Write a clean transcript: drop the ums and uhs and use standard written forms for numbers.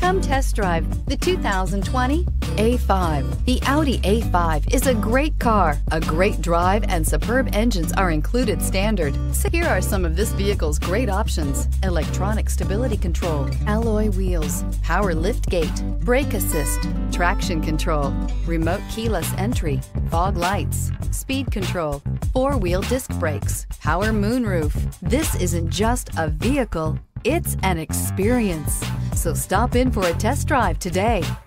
Come test drive the 2020 A5. The Audi A5 is a great car. A great drive and superb engines are included standard. So here are some of this vehicle's great options: electronic stability control, alloy wheels, power liftgate, brake assist, traction control, remote keyless entry, fog lights, speed control, four-wheel disc brakes, power moonroof. This isn't just a vehicle, it's an experience. So stop in for a test drive today.